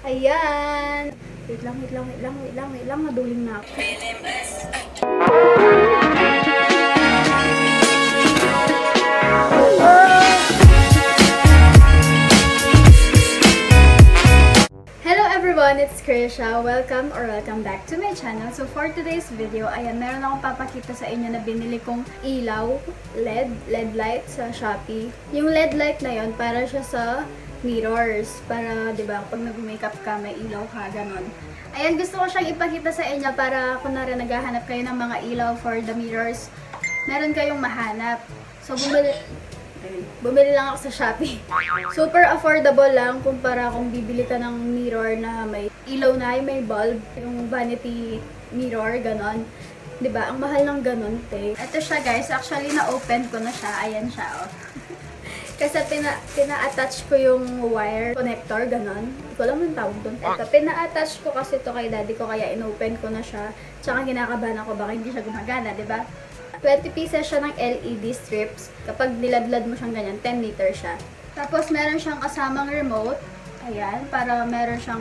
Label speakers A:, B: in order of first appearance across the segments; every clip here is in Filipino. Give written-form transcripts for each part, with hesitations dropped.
A: Ayan! Wait lang. Naduling na ako. Hello everyone! It's Krisha. Welcome back to my channel. So for today's video, ayan, meron akong papakita sa inyo na binili kong ilaw, LED light sa Shopee. Yung LED light na yon para siya sa mirrors. Para, di ba, pag nag-makeup ka, may ilaw ka, ganon. Ayan, gusto ko siyang ipakita sa inyo para kunwari naghahanap kayo ng mga ilaw for the mirrors. Meron kayong mahanap. So, bumili lang ako sa Shopee. Super affordable lang kumpara kung bibili ka ng mirror na may ilaw na, may bulb, yung vanity mirror, ganon. Diba? Ang mahal ng ganon, te. Ito siya, guys. Actually, na-open ko na siya. Ayan siya, oh. Kasi pina-attach ko yung wire connector, ganon. Hindi ko alam yung tawag doon. Ito, pina-attach ko kasi ito kay daddy ko, kaya in-open ko na siya. Tsaka kinakabahan ako, baka hindi siya gumagana, diba? 20 pieces siya ng LED strips. Kapag niladlad mo siyang ganyan, 10 meter siya. Tapos, meron siyang kasamang remote. Ayan, para meron siyang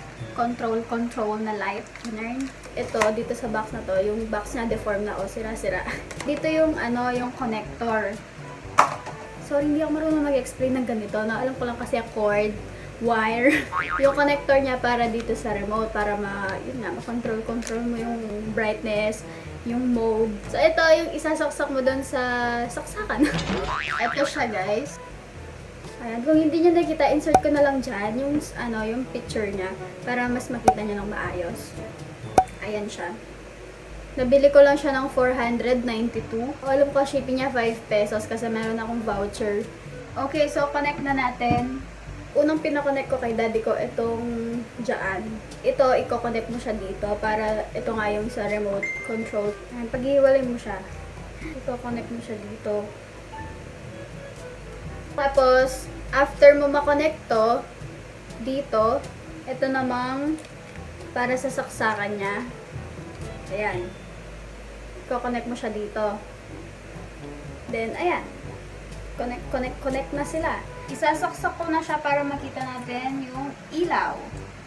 A: control na light. Ito, dito sa box na to, yung box na deform na, o sira-sira. Dito yung, yung connector. Sorry, hindi ako marunong mag-explain ng ganito. Alam ko lang kasi cord, wire. Yung connector niya para dito sa remote, para ma-control mo yung brightness, yung mode. So, ito yung isasaksak mo doon sa saksakan. Ito siya, guys. Ayan, kung hindi niyo nakita, insert ko na lang dyan yung picture niya para mas makita niyo ng maayos. Ayan siya. Nabili ko lang siya ng 492. Alam ko, shipping niya 5 pesos kasi meron akong voucher. Okay, so connect na natin. Unang pinakonnect ko kay daddy ko, itong dyan. Ito, i-connect mo siya dito para ito nga yung sa remote control. Pag-iwalay mo siya, i-connect mo siya dito. Tapos, after mo ma-connect to, dito, ito namang para sa saksakan niya. Ayan. I-connect mo siya dito. Then, ayan. Connect na sila. Isasaksak ko na siya para makita natin yung ilaw.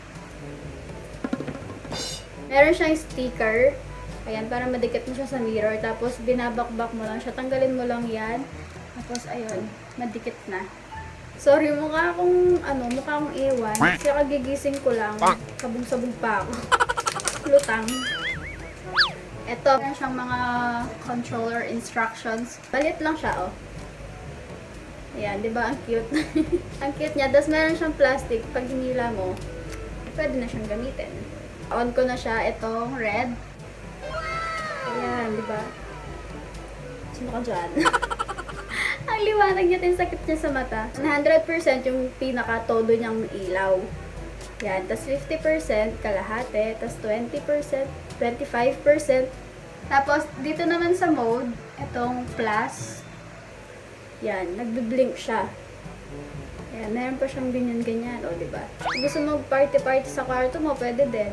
A: Meron siyang sticker. Ayan, para madikit mo siya sa mirror. Tapos, binabakbak mo lang siya. Tanggalin mo lang yan. Tapos, ayun. Madikit na. Sorry, mukha akong iwan. Kasi kagigising ko lang. Sabog-sabog pa ako. Lutang. Ito, meron siyang mga controller instructions. Balit lang siya, oh. Ayan, di ba? Ang cute. Ang cute niya. Tapos meron siyang plastic. Pag hinila mo, pwede na siyang gamitin. On ko na siya. Itong red. Ayan, di ba? Sino ka dyan? Ang liwanag niya, sakit niya sa mata. 100% yung pinaka-todo niyang ilaw. Yan. Tapos 50% kalahati. Tapos 20%, 25%. Tapos, dito naman sa mode, itong plus. Yan. Nagbe-blink siya. Yan. Meron pa siyang ganyan-ganyan. O, diba? Kung gusto mo party-party sa kwarto mo, pwede din.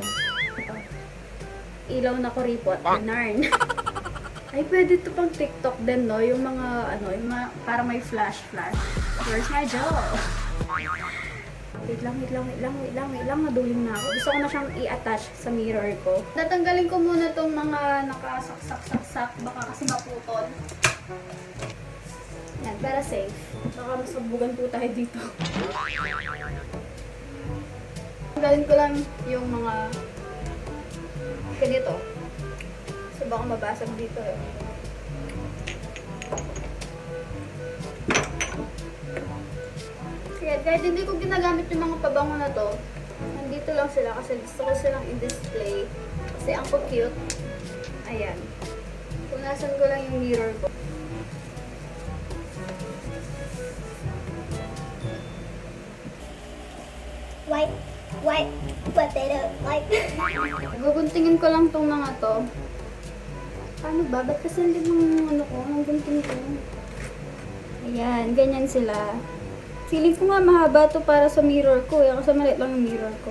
A: Ilaw na kuripot. Narn. Ay, pwede ito pang TikTok din, no? Yung mga, yung mga, parang may flash. Where's my Joe? Wait lang. Naduling na ako. Gusto ko na siyang i-attach sa mirror ko. Natanggalin ko muna tong mga nakasaksak. Baka kasi maputol. Yan, para safe. Baka masabugan po tayo dito. Tanggalin ko lang yung mga ganito. So, baka mabasag dito eh. Kaya kahit hindi ko ginagamit yung mga pabango na to, nandito lang sila kasi gusto ko silang i-display. Kasi ang cute. Ayan. Punasan ko lang yung mirror ko. White potato, like. Guguntingin ko lang tong mga to. Paano ba? Ba't kasi hindi ng ang gunting ko? Ayan, ganyan sila. Feeling ko nga mahaba to para sa mirror ko. Kasi maliit lang yung mirror ko.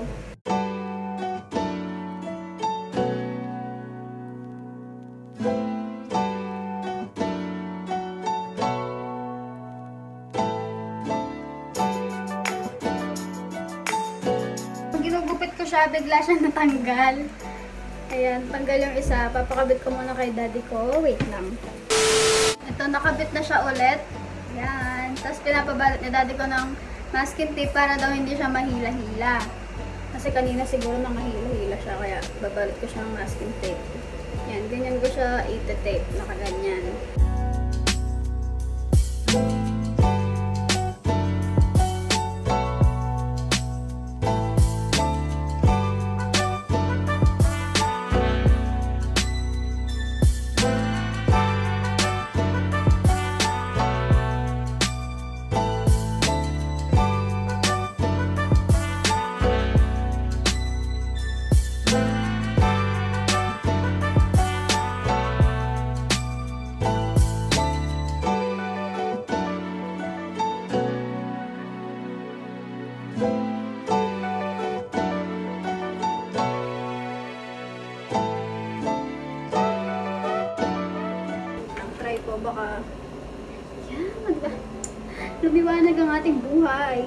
A: siya, bigla siya natanggal. Ayan, tanggal yung isa. Papakabit ko muna kay daddy ko. Wait lang. Ito, nakabit na siya ulit. Ayan. Tapos pinapabalot ni daddy ko ng masking tape para daw hindi siya mahila-hila. Kasi kanina siguro nangahila-hila siya. Kaya babalot ko siya ng masking tape. Ayan, ganyan ko siya ita-tape. Nakaganyan. Baka yan, lumiwanag ang ating buhay.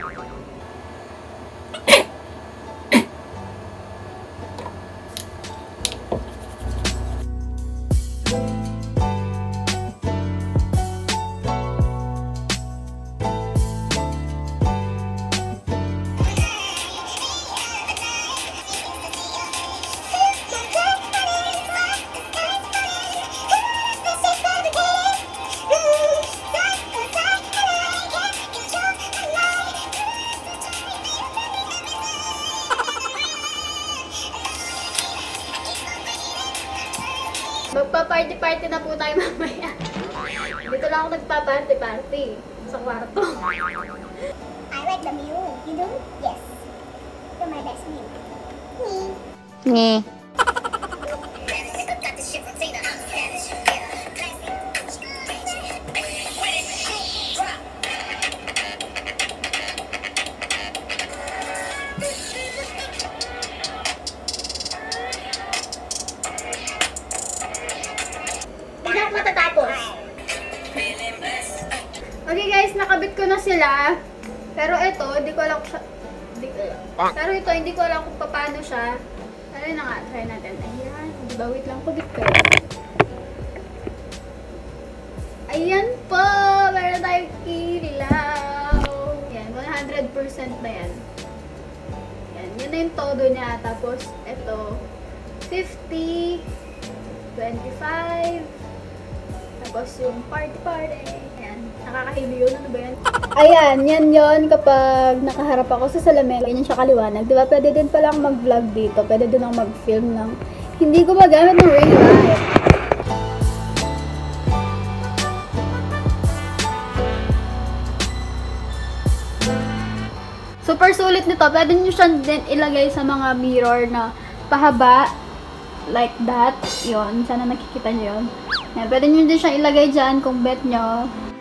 A: Magpa-party-party na po tayo mamaya. Dito lang ako nagpa-party-party sa kwarto.
B: I like the view. You do? Yes. You're my best view.
C: Nghe.
A: Okay guys, nakabit ko na sila. Pero ito, hindi ko alam Pero ito, hindi ko alam kung paano siya. Ano na nga, try natin. Ayan, diba? Wait lang, pagit ko. Ayan po! Meron tayong ilaw. Ayan, 100% na yan. Ayan, yun na yung todo niya. Tapos, ito, 50, 25, tapos yung party-party. Ayan, nakakahilo yun. Ano ba yan? Ayan, yan yun kapag nakaharap ako sa salamin. Ganyan siya kaliwanag. Diba? Pwede din palang mag-vlog dito. Pwede din ang mag-film ng hindi ko magamit ng ring light. Super sulit nito. Pwede nyo siya din ilagay sa mga mirror na pahaba. Like that. Yun. Sana nakikita nyo yun. Yan. Pwede nyo din siya ilagay dyan kung bet nyo.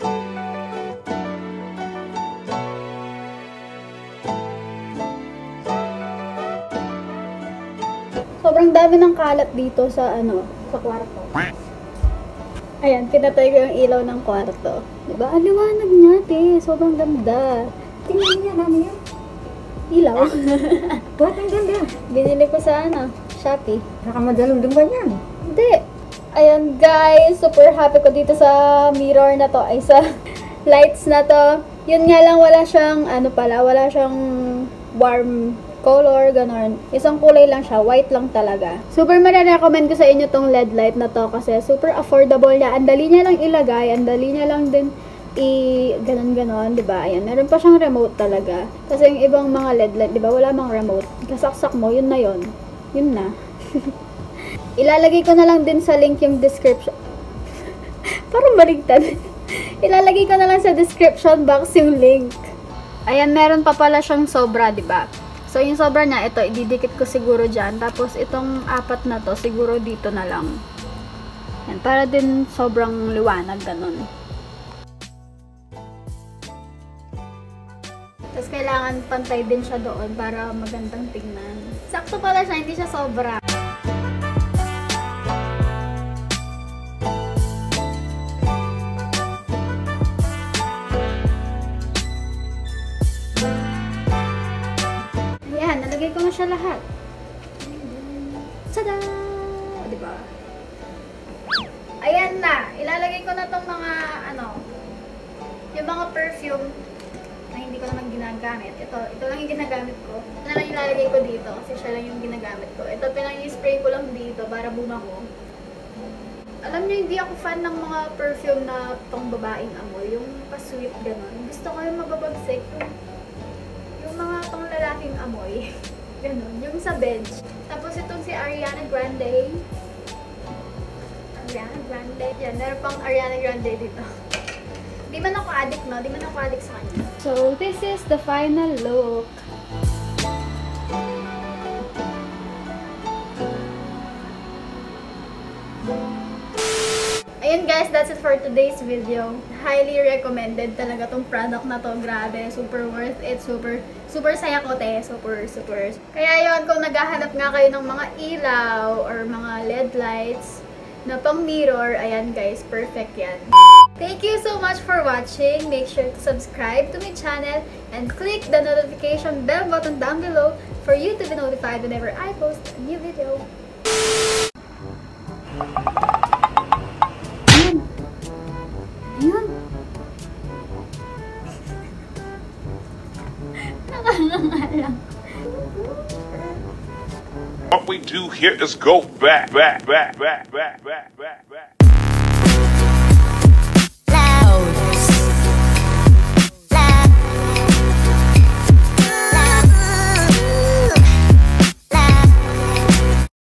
A: Sobrang dami ng kalat dito sa sa kwarto. Ayan, pinatay ko yung ilaw ng kwarto. Diba? Ang liwanag niya, te. Sobrang ganda.
B: Tingnan niya, ano yan?
A: Ilaw.
B: Ba't ang ganda?
A: Binili ko sa Shopee.
B: Nakamadalong din ba yan?
A: Hindi. Ayan guys, super happy ko dito sa mirror na to. Ay, sa lights na to. Yun nga lang, wala siyang, wala siyang warm color, ganon. Isang kulay lang siya, white lang talaga. Super marirecommend ko sa inyo tong LED light na to kasi super affordable niya. Ang dali niya lang ilagay, ang dali niya lang din ganon-ganon, di ba? Ayan, meron pa siyang remote talaga. Kasi yung ibang mga LED light, di ba, wala mang remote. Kasaksak mo, yun na yun. Yun na. Ilalagay ko na lang din sa link yung description. Parang baligtad. Ilalagay ko na lang sa description box yung link. Ayan, meron pa pala siyang sobra, di ba? So, yung sobra niya, ito, ididikit ko siguro dyan. Tapos, itong apat na to, siguro dito na lang. Yan, para din sobrang liwanag, ganun. Tapos, kailangan pantay din siya doon para magandang tingnan. Sakto pala siya, hindi siya sobra. Nalagay Nilagay ko na siya lahat. Tada! Diba? Ayan na. Ilalagay ko na tong mga, yung mga perfume na hindi ko naman ginagamit. Ito lang yung ginagamit ko. Ito na lang ilalagay ko dito kasi siya lang yung ginagamit ko. Ito pinang-spray ko lang dito para bumango. Alam niyo, hindi ako fan ng mga perfume na pang babaeng amoy. Yung pa-sweet gano'n. Gusto ko yung mababagsik. Yung mga pang lalaking amoy. Gano'n. Yung sa bench. Tapos itong si Ariana Grande. Ariana Grande. Yan, meron pang Ariana Grande dito. Di man ako addict, no? Di man ako addict sa kanya. So, this is the final look. Ayun guys, that's it for today's video. Highly recommended talaga tong product na to. Grabe, super worth it. Super saya ko, te. Super. Kaya yun, kung naghahanap nga kayo ng mga ilaw or mga LED lights na pang mirror, ayan guys, perfect yan. Thank you so much for watching. Make sure to subscribe to my channel and click the notification bell button down below for you to be notified whenever I post a new video. Ayun. Nakangangalang.
D: What we do here is go back.